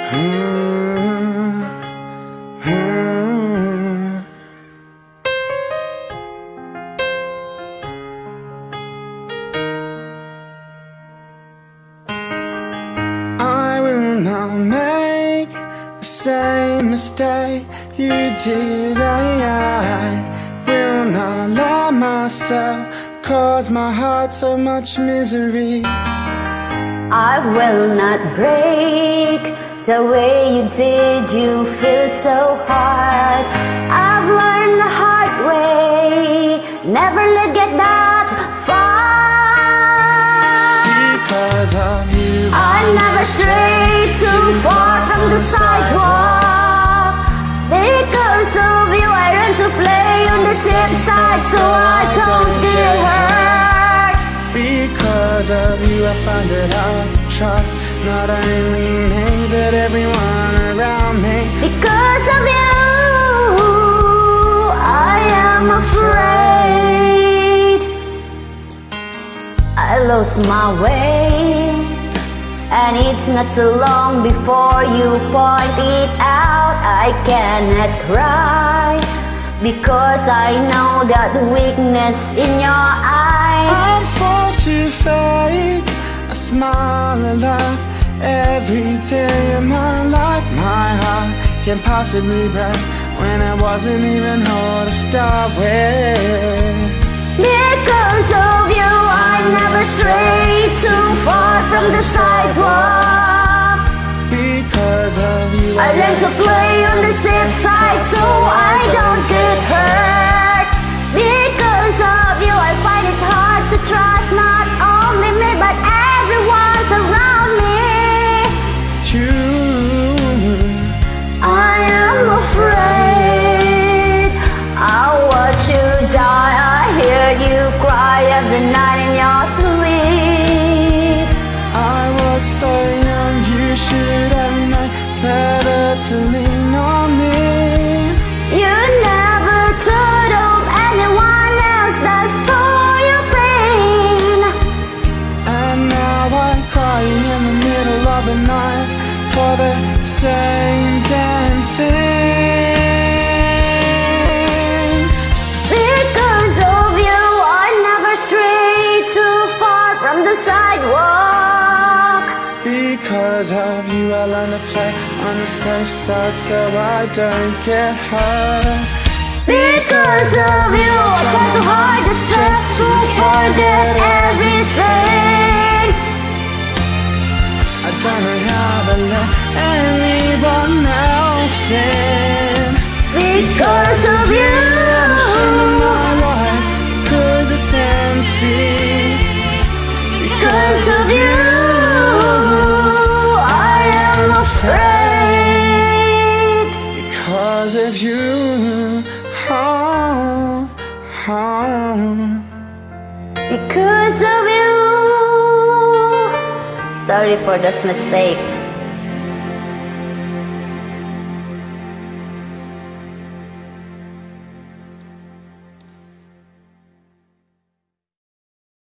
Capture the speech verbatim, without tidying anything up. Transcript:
Hmm, hmm. I will not make the same mistake you did. I, I will not let myself cause my heart so much misery. I will not break the way you did. You feel so hard. I've learned the hard way. Never let get that far. Because of you, I never stray too far from the sidewalk. Because of you, I learned to play on the safe side so I don't get hurt. Because of you, I find it hard to trust not only me, but everyone around me. Because of you, I am afraid. I lost my way, and it's not so long before you point it out. I cannot cry, because I know that weakness in your eyes. I'm forced to fake a smile and laugh every day of my life. My heart can possibly break when it wasn't even whole to start with. Because of you, I never stray too far from the sidewalk. Because of you, I learned to play on the safe side so I don't get hurt. Because of you, I find it hard to trust not only me but everyone's around me. You, I am afraid. I watch you die, I hear you cry every night in your sleep. I was so young, you should have known better to lean on me. You never told of anyone else that saw your pain. And now I'm crying in the middle of the night for the same damn thing. Because of you, I never stray too far from the sidewalk. Because of you, I learned to play on the safe side so I don't get hurt. Because of you, I try to hide the stress to forget everything. I don't know how to let anyone else in. Because of you, I'm ashamed of my life, 'cause it's empty. because of you, I am afraid. Because of you, oh, oh. Because of you. Sorry for this mistake.